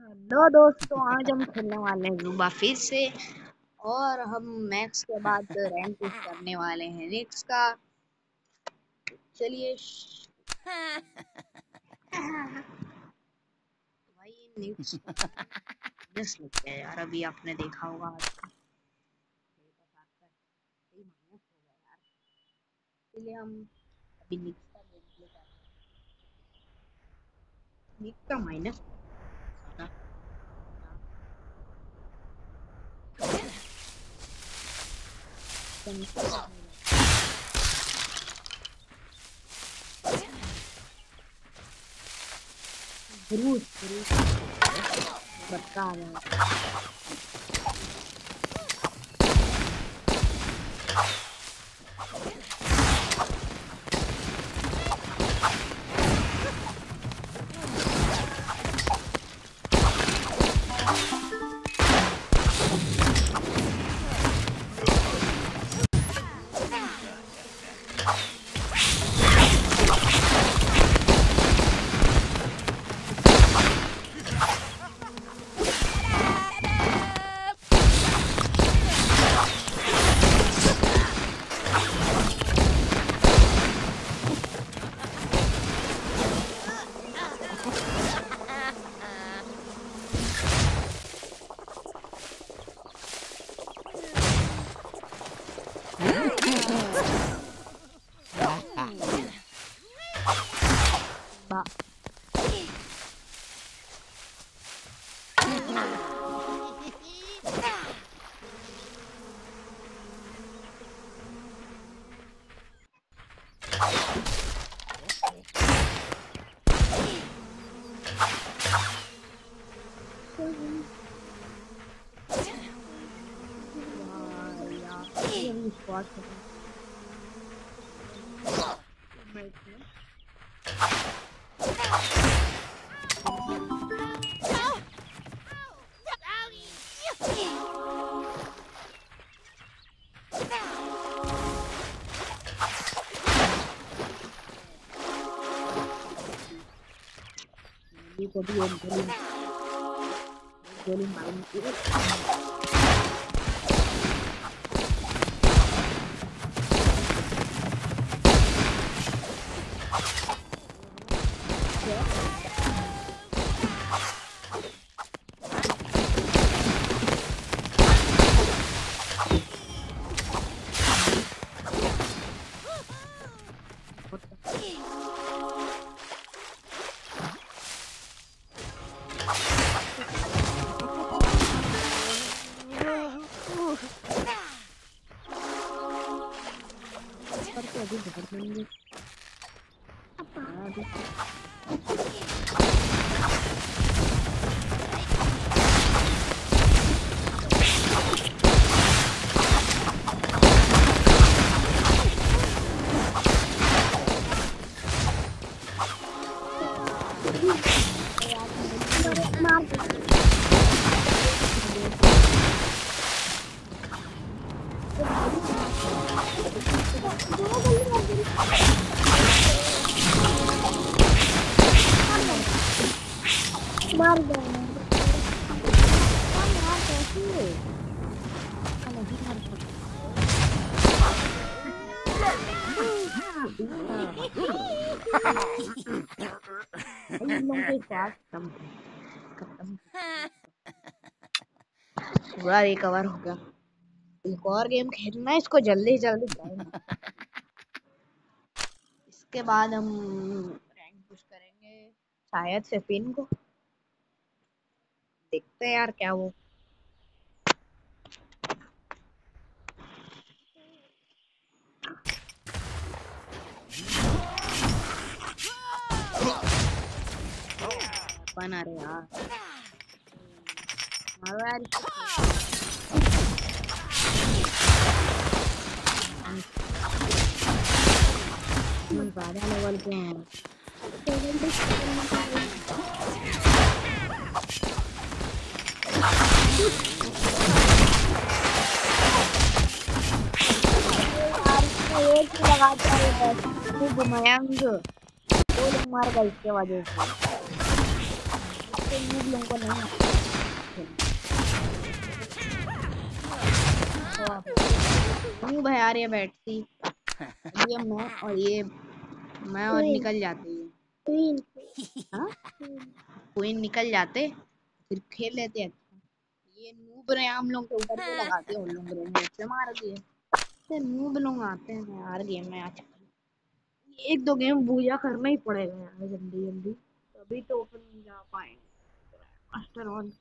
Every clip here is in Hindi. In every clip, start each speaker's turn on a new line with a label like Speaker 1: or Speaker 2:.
Speaker 1: हेलो दोस्तों, आज हम खेलने वाले हैं जुबा फिर से। और हम मैक्स के बाद रैंक पुश करने वाले हैं निक्स का। चलिए भाई निक्स का माइनस लग गया यार। अभी आपने देखा होगा आज का माइनस हो गया यार। इसलिए हम अभी निक्स का गेम प्ले कर रहे हैं। निक्स का माइनस ब्रूस बच्चा आ गया। स्क्वाड ये को भी एक गोली मारनी है। मार दो पूरा रिकवर हो गया। एक और गेम खेलना है, इसको जल्दी जल्दी करेंगे। इसके बाद हम रैंक पुश करेंगे शायद से पिन को। देखते हैं यार क्या वो बना रहे यार। मारो यार ज्यादा लेवल पे हैं। एक लगाता है बस मयंक दो लोग मार गए इसके वजह से। तो नूब लोगों को नहीं नूब है यार ये बैठती। ये मैं और निकल जाती है। क्वीन निकल जाते फिर खेल लेते हैं। ये नूब रहे हम लोग के ऊपर पे लगाते हैं, उन लोग ग्रेनेड से मार दिए। ये नूब लोग आते हैं यार गेम में। आज एक दो गेम पूजा करना ही पड़ेगा यार जल्दी जल्दी, तभी तो अपन जा पाएंगे मास्टर वन।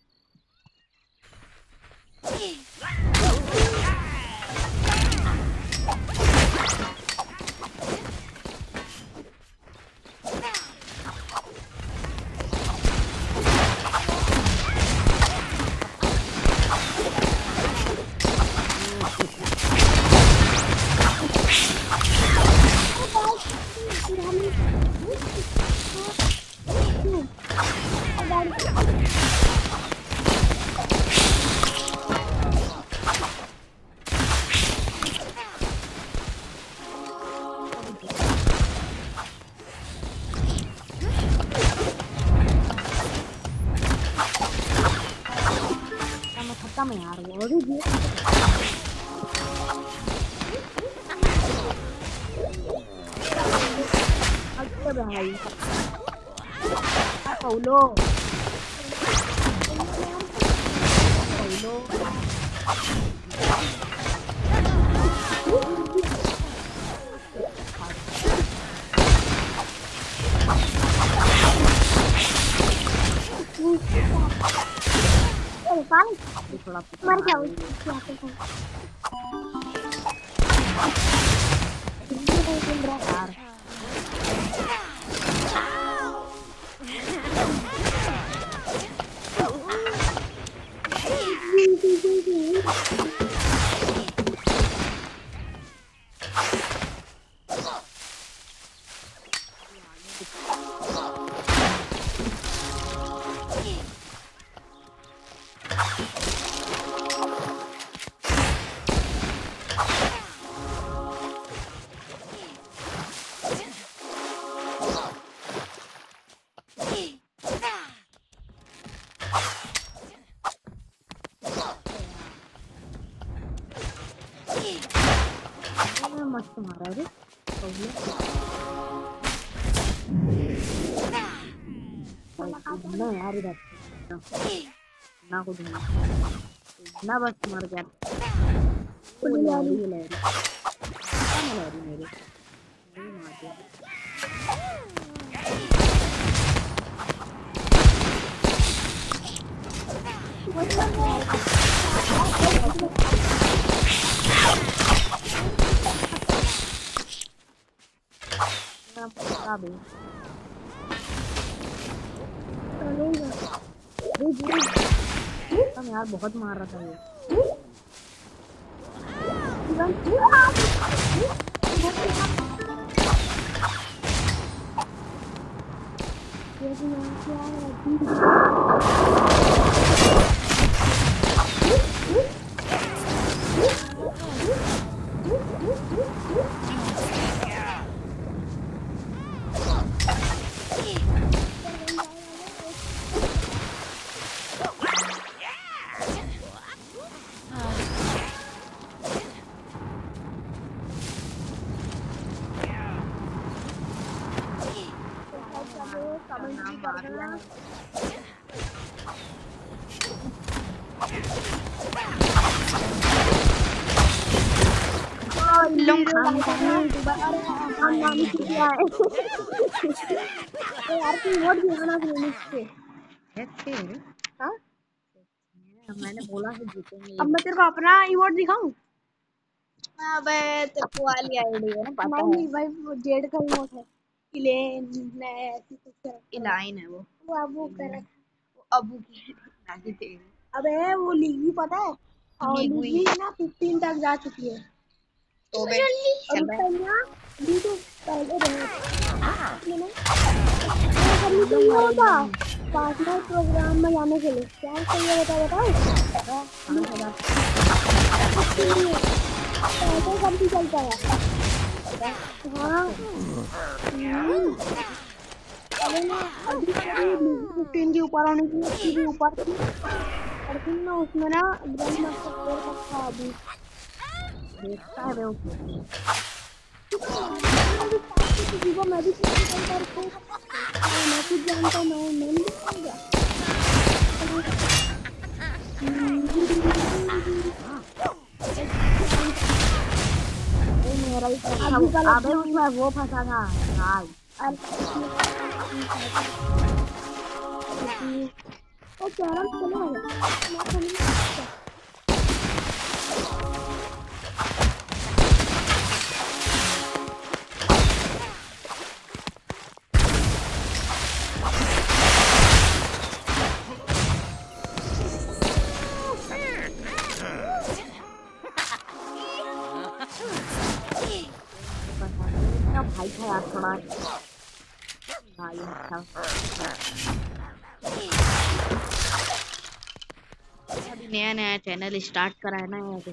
Speaker 1: खत्म है यार वो भी अच्छा भाई पौलो मर जाओ यार। मस्त मारा रे ना यार इधर ना कुछ ना बस मर गया लहरी मेरे मार दिया। यार बहुत मार रहा था मैंने बोला है जीतेंगे। अब मैं तेरे को अपना इमोट दिखाऊं? अबे तेरे को वाली आईडी है ना पता है। नहीं भाई वो जेड का इमोट है। इलाइन है वो अबू कर वो अबू की नाजी तेरी। अबे वो लीग भी पता है और लीग ना 15 तक जा चुकी है। तो बे चल वीडियो पहले पार्टनर प्रोग्राम में जाने के लिए क्या चाहिए बताओ पैसे कम भी चलता है। हाँ अरे ना अभी अभी 15 के ऊपर होने की 80 के ऊपर थी। और फिर ना उसमें ना ग्रैंड मास्टर प्लेयर का था अभी। देखता है वे उसमें मैं भी पास से जीवा मैं भी किसी बार को मैं कुछ जानता ना हूँ मैं नहीं जानूंगा। मेरा ही था
Speaker 2: अभी का
Speaker 1: अबे
Speaker 2: लगता
Speaker 1: उसमें वो फंसा था हाँ
Speaker 2: है वो कैरम चला गया मैं तो नहीं सकता।
Speaker 1: मेरा भाई था यार थोड़ा भाई अच्छा अभी नया नया चैनल स्टार्ट करा है ना यार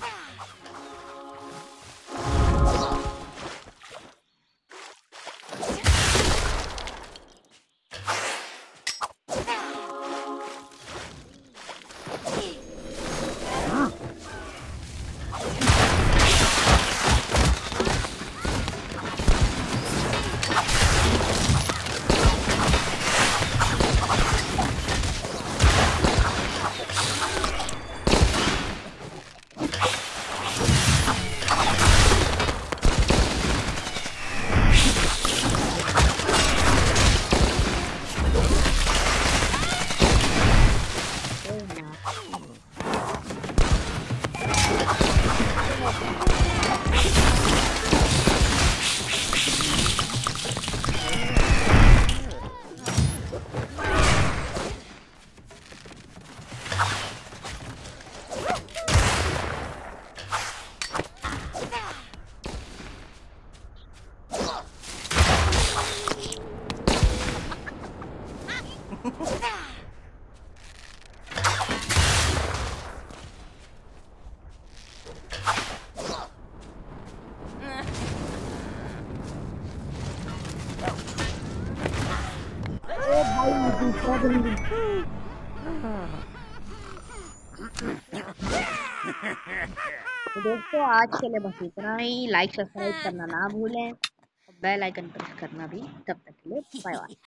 Speaker 2: ओ भाई दूसरा बंदी
Speaker 1: तो दोस्तों आज के लिए बस इतना ही लाइक सब्सक्राइब करना ना भूलें बेल आइकन प्रेस करना भी तब तक के लिए बाय बाय।